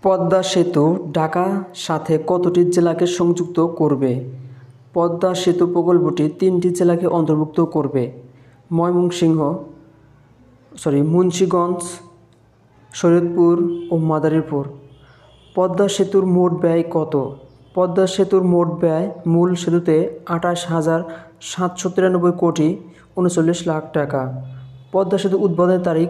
পদ্মা সেতু ঢাকা সাথে কতটি জেলাকে সংযুক্ত করবে? পদ্মা সেতু প্রকল্পটি 3টি জেলাকে অন্তর্ভুক্ত করবে: মুন্সিগঞ্জ, শরীয়তপুর ও মাদারীপুর। পদ্মা সেতুর মোট ব্যয় কত? পদ্মা সেতুর মোট ব্যয় মূল সেতুতে 28,793 কোটি 39 লাখ টাকা। পদ্মা সেতু উদ্বোধনের তারিখ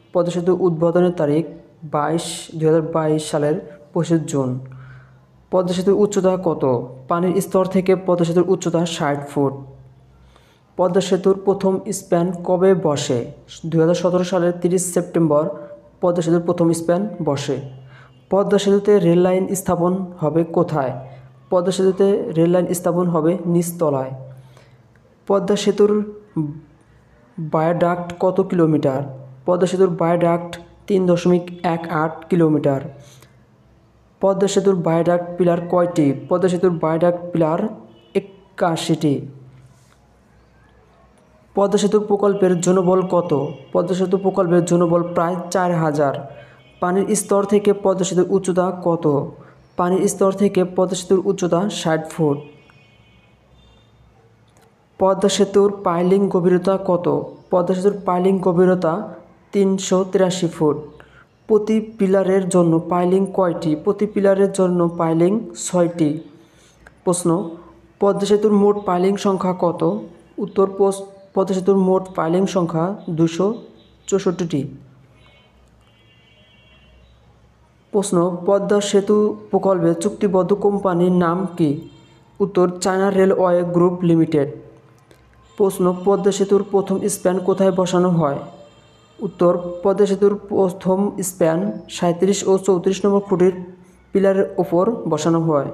2022 সালের 25 জুন। পদ্মা সেতুর উচ্চতা কত? পানির স্তর থেকে পদ্মা সেতুর উচ্চতা 60 ফুট। পদ্মা সেতুর প্রথম স্প্যান কবে বসে? 2017 সালের 30 সেপ্টেম্বর পদ্মা সেতুর প্রথম স্প্যান বসে। পদ্মা সেতুতে রেল লাইন স্থাপন হবে কোথায়? পদ্মা সেতুতে রেল লাইন স্থাপন হবে নিচতলায়। পদ্মা সেতুর ভায়াডাক্ট কত কিলোমিটার? পদ্মা সেতুর ভায়াডাক্ট 3.18 কিলোমিটার। পদ্মা সেতুর ভায়াডাক্ট পিলার কয়টি? পদ্মা সেতুর ভায়াডাক্ট পিলার 81টি। পদ্মা সেতু প্রকল্পের জনবল কত? পদ্মা সেতু প্রকল্পের জনবল প্রায় 4000। পানির স্তর থেকে পদ্মা সেতুর উচ্চতা কত? পানির স্তর থেকে পদ্মা সেতুর উচ্চতা 60 ফুট। পদ্মা সেতুর পাইলিং গভীরতা কত? পদ্মা সেতুর পাইলিং গভীরতা 383 ফুট। প্রতি পিলারের জন্য পাইলিং কয়টি? প্রতি পিলারের জন্য পাইলিং 6টি। প্রশ্ন: পদ্মা সেতুর মোট পাইলিং সংখ্যা কত? উত্তর: পদ্মা সেতুর মোট পাইলিং সংখ্যা 264টি। প্রশ্ন: পদ্মা সেতু প্রকল্পে চুক্তিবদ্ধ কোম্পানির নাম কি? উত্তর: চায়না রেলওয়ে গ্রুপ লিমিটেড। প্রশ্ন: পদ্মা সেতুর প্রথম স্প্যান কোথায় বসানো হয়? উত্তর: পদ্মা সেতুর প্রথম স্প্যান 37 ও 34 নম্বর খুঁটির পিলারের ওপর বসানো হয়।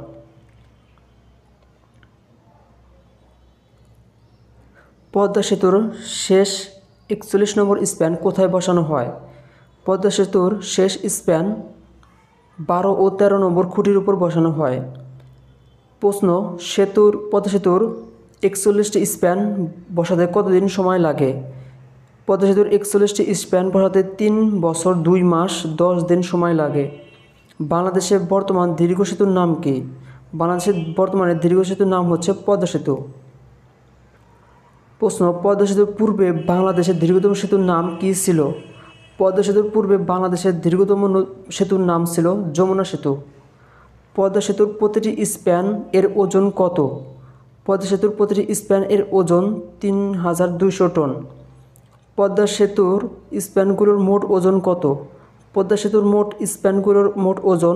পদ্মা সেতুর শেষ 41 নম্বর স্প্যান কোথায় বসানো হয়? পদ্মা সেতুর শেষ স্প্যান 12 ও 13 নম্বর খুঁটির উপর বসানো হয়। প্রশ্ন: পদ্মা সেতুর 41টি স্প্যান বসাতে কতদিন সময় লাগে? পদ্মা সেতুর 41টি স্প্যান বসাতে 3 বছর 2 মাস 10 দিন সময় লাগে। বাংলাদেশের বর্তমান দীর্ঘ সেতুর নাম কি? বাংলাদেশের বর্তমানে দীর্ঘ সেতুর নাম হচ্ছে পদ্মা সেতু। প্রশ্ন: পদ্মা সেতুর পূর্বে বাংলাদেশের দীর্ঘতম সেতুর নাম কী ছিল? পদ্মা সেতুর পূর্বে বাংলাদেশের দীর্ঘতম সেতুর নাম ছিল যমুনা সেতু। পদ্মা সেতুর প্রতিটি স্প্যান এর ওজন কত? পদ্মা সেতুর প্রতিটি স্প্যান এর ওজন 3200 টন। পদ্মা সেতুর স্প্যানগুলোর মোট ওজন কত? পদ্মা সেতুর মোট স্প্যানগুলোর মোট ওজন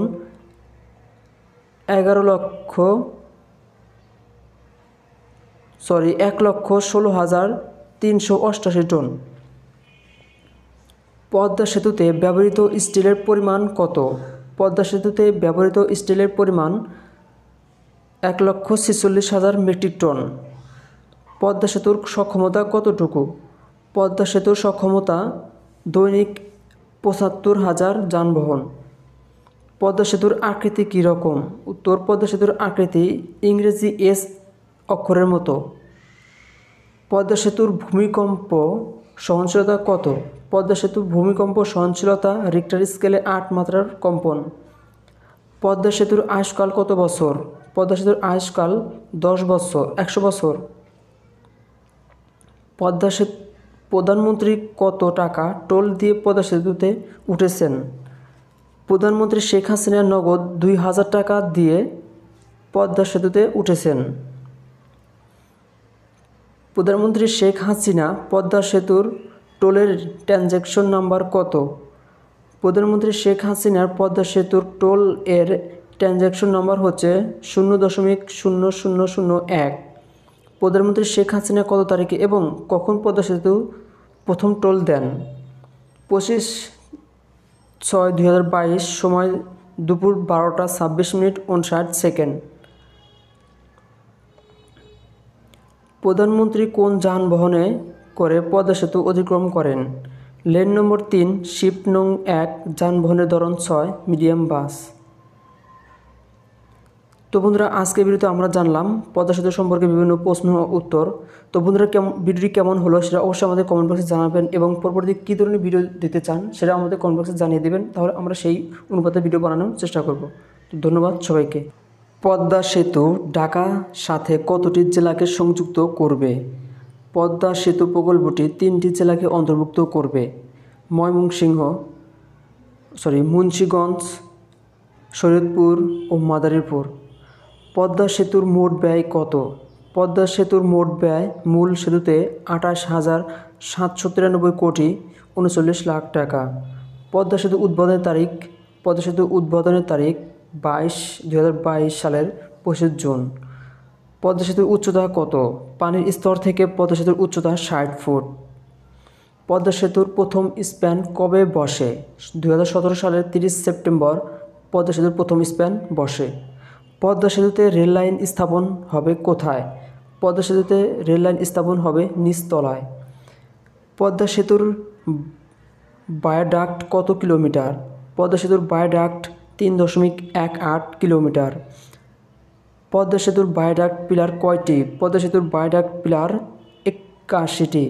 1,16,388 টন। পদ্মা সেতুতে ব্যবহৃত স্টিলের পরিমাণ কত? পদ্মা সেতুতে ব্যবহৃত স্টিলের পরিমাণ 1,46,000 মেট্রিক টন। পদ্মা সেতুর সক্ষমতা কতটুকু? পদ্মা সেতুর সক্ষমতা দৈনিক 75,000 যানবাহন। পদ্মা সেতুর আকৃতি কী রকম? উত্তর: পদ্মা সেতুর আকৃতি ইংরেজি এস অক্ষরের মতো। পদ্মা সেতুর ভূমিকম্প সহনশীলতা কত? পদ্মা সেতুর ভূমিকম্প সহনশীলতা রিক্টার স্কেলে 8 মাত্রার কম্পন। পদ্মা সেতুর আয়ুষ্কাল কত বছর? পদ্মা সেতুর আয়ুষ্কাল 100 বছর। প্রধানমন্ত্রী কত টাকা টোল দিয়ে পদ্মা সেতুতে উঠেছেন? প্রধানমন্ত্রী শেখ হাসিনা নগদ 2000 টাকা দিয়ে পদ্মা সেতুতে উঠেছেন। প্রধানমন্ত্রী শেখ হাসিনা পদ্মা সেতুর টোলের ট্রানজ্যাকশন নাম্বার কত? প্রধানমন্ত্রী শেখ হাসিনার পদ্মা সেতুর টোল এর ট্রানজ্যাকশন নাম্বার হচ্ছে 0.0001। প্রধানমন্ত্রী শেখ হাসিনা কত তারিখে এবং কখন পদ্মা সেতু প্রথম টোল দেন? 25/6/2022, সময় দুপুর 12:26:59। প্রধানমন্ত্রী কোন যানবাহনে করে পদ্মা সেতু অতিক্রম করেন? লেন নম্বর 3, শিফট নং 1, যানবাহনের ধরন 6, মিডিয়াম বাস। তো বন্ধুরা, আজকে ভিডিওতে আমরা জানলাম পদ্মা সেতু সম্পর্কে বিভিন্ন প্রশ্ন উত্তর। তো বন্ধুরা, ভিডিওটি কেমন হলো সেটা অবশ্যই আমাদের কমেন্ট বক্সে জানাবেন, এবং পরবর্তী কী ধরনের ভিডিও দিতে চান সেটা আমাদের কমেন্ট বক্সে জানিয়ে দেবেন। তাহলে আমরা সেই অনুপাতে ভিডিও বানানোর চেষ্টা করব। তো ধন্যবাদ সবাইকে। পদ্মা সেতু ঢাকা সাথে কতটি জেলাকে সংযুক্ত করবে? পদ্মা সেতু প্রকল্পটি 3টি জেলাকে অন্তর্ভুক্ত করবে: মুন্সিগঞ্জ, শরীয়তপুর ও মাদারীপুর। পদ্মা সেতুর মোট ব্যয় কত? পদ্মা সেতুর মোট ব্যয় মূল সেতুতে 28,793 কোটি 39 লাখ টাকা। পদ্মা সেতু উদ্বোধনের তারিখ 2022 সালের 25 জুন। পদ্মা সেতুর উচ্চতা কত? পানির স্তর থেকে পদ্মা সেতুর উচ্চতা 60 ফুট। পদ্মা সেতুর প্রথম স্প্যান কবে বসে? 2017 সালের 30 সেপ্টেম্বর পদ্মা সেতুর প্রথম স্প্যান বসে। পদ্মা সেতুতে রেল লাইন স্থাপন হবে কোথায়? পদ্মা সেতুতে রেল লাইন স্থাপন হবে নিচতলায়। পদ্মা সেতুর ভায়াডাক্ট কত কিলোমিটার? পদ্মা সেতুর ভায়াডাক্ট 3.18 কিলোমিটার। পদ্মা সেতুর ভায়াডাক্ট পিলার কয়টি? পদ্মা সেতুর ভায়াডাক্ট পিলার 81টি।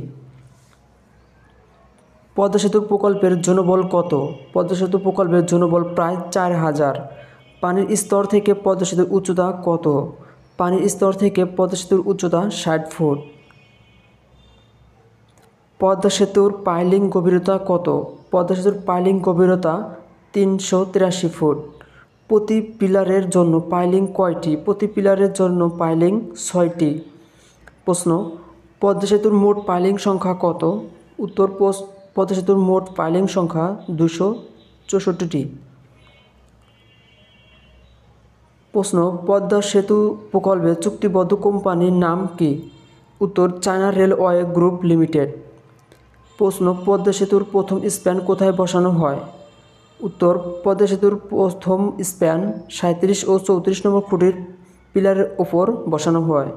পদ্মা সেতু প্রকল্পের জনবল কত? পদ্মা সেতু প্রকল্পের জনবল প্রায় 4000। পানির স্তর থেকে পদ্মা সেতুর উচ্চতা কত? পানির স্তর থেকে পদ্মা সেতুর উচ্চতা 60 ফুট। পদ্মা সেতুর পাইলিং গভীরতা কত? পদ্মা সেতুর পাইলিং গভীরতা 383 ফুট। প্রতি পিলারের জন্য পাইলিং কয়টি? প্রতি পিলারের জন্য পাইলিং 6টি। প্রশ্ন: পদ্মা সেতুর মোট পাইলিং সংখ্যা কত? উত্তর: পদ্মা সেতুর মোট পাইলিং সংখ্যা 264টি। প্রশ্ন: পদ্মা সেতু প্রকল্পে চুক্তিবদ্ধ কোম্পানির নাম কি? উত্তর: চায়না রেলওয়ে গ্রুপ লিমিটেড। প্রশ্ন: পদ্মা সেতুর প্রথম স্প্যান কোথায় বসানো হয়? উত্তর: পদ্মা সেতুর প্রথম স্প্যান 37 ও 34 নম্বর খুঁটির পিলারের ওপর বসানো হয়।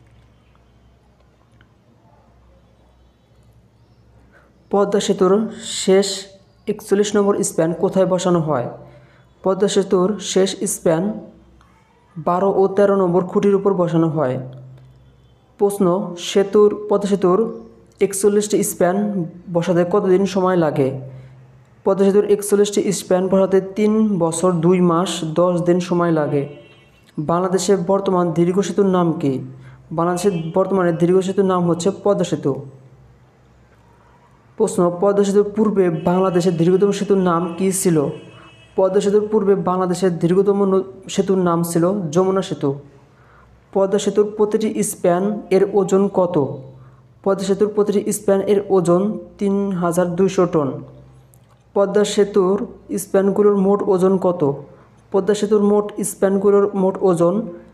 পদ্মা সেতুর শেষ 41 নম্বর স্প্যান কোথায় বসানো হয়? পদ্মা সেতুর শেষ স্প্যান 12 ও 13 নম্বর খুঁটির উপর বসানো হয়। প্রশ্ন: পদ্মা সেতুর 41টি স্প্যান বসাতে কতদিন সময় লাগে? পদ্মা সেতুর 41টি স্প্যান বসাতে 3 বছর 2 মাস 10 দিন সময় লাগে। বাংলাদেশের বর্তমান দীর্ঘ সেতুর নাম কি? বাংলাদেশের বর্তমানে দীর্ঘ সেতুর নাম হচ্ছে পদ্মা সেতু। প্রশ্ন: পদ্মা সেতুর পূর্বে বাংলাদেশের দীর্ঘতম সেতুর নাম কী ছিল? পদ্মা সেতুর পূর্বে বাংলাদেশের দীর্ঘতম সেতুর নাম ছিল যমুনা সেতু। পদ্মা সেতুর প্রতিটি স্প্যান এর ওজন কত? পদ্মা সেতুর প্রতিটি স্প্যান এর ওজন 3200 টন। পদ্মা সেতুর স্প্যানগুলোর মোট ওজন কত? পদ্মা সেতুর মোট স্প্যানগুলোর মোট ওজন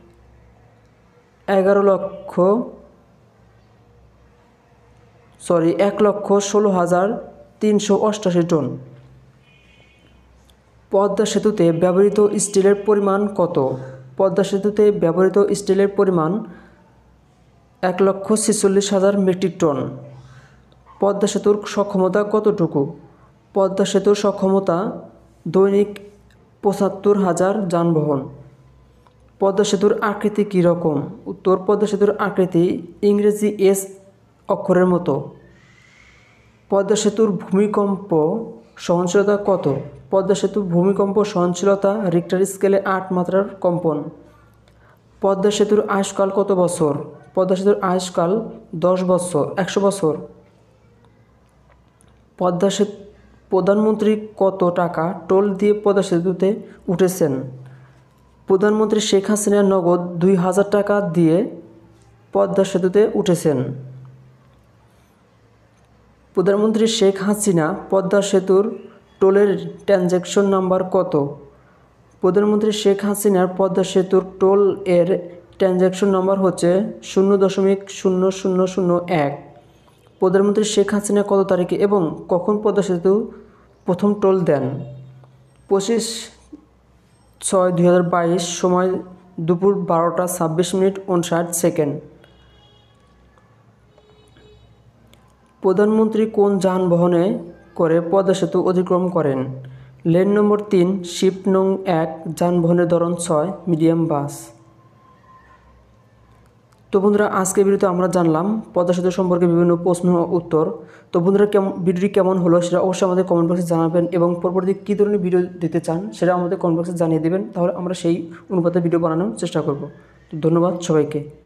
1,16,388 টন। পদ্মা সেতুতে ব্যবহৃত স্টিলের পরিমাণ কত? পদ্মা সেতুতে ব্যবহৃত স্টিলের পরিমাণ 1,46,000 মেট্রিক টন। পদ্মা সেতুর সক্ষমতা কতটুকু? পদ্মা সেতুর সক্ষমতা দৈনিক 75,000 যানবাহন। পদ্মা সেতুর আকৃতি কী রকম? উত্তর: পদ্মা সেতুর আকৃতি ইংরেজি এস অক্ষরের মতো। পদ্মা সেতুর ভূমিকম্প সহনশীলতা কত? পদ্মা সেতুর ভূমিকম্প সহনশীলতা রিক্টার স্কেলে 8 মাত্রার কম্পন। পদ্মা সেতুর আয়ুষ্কাল কত বছর? পদ্মা সেতুর আয়ুষ্কাল 100 বছর। প্রধানমন্ত্রী কত টাকা টোল দিয়ে পদ্মা সেতুতে উঠেছেন? প্রধানমন্ত্রী শেখ হাসিনা নগদ 2000 টাকা দিয়ে পদ্মা সেতুতে উঠেছেন। প্রধানমন্ত্রী শেখ হাসিনা পদ্মা সেতুর টোলের ট্রানজ্যাকশন নাম্বার কত? প্রধানমন্ত্রী শেখ হাসিনার পদ্মা সেতুর টোল এর ট্রানজ্যাকশন নাম্বার হচ্ছে 0.0001। প্রধানমন্ত্রী শেখ হাসিনা কত তারিখে এবং কখন পদ্মা সেতু প্রথম টোল দেন? 25/6/2022, সময় দুপুর 12:26:59। প্রধানমন্ত্রী কোন যানবাহনে করে পদ্মা সেতু অতিক্রম করেন? লেন নম্বর 3, শিফট নং 1, যানবাহনের ধরন 6, মিডিয়াম বাস। তো বন্ধুরা, আজকের ভিডিওতে আমরা জানলাম পদ্মা সেতু সম্পর্কে বিভিন্ন প্রশ্ন উত্তর। তো বন্ধুরা, ভিডিওটি কেমন হলো সেটা অবশ্যই আমাদের কমেন্ট বক্সে জানাবেন, এবং পরবর্তী কী ধরনের ভিডিও দিতে চান সেটা আমাদের কমেন্ট বক্সে জানিয়ে দেবেন। তাহলে আমরা সেই অনুপাতে ভিডিও বানানোর চেষ্টা করব। তো ধন্যবাদ সবাইকে।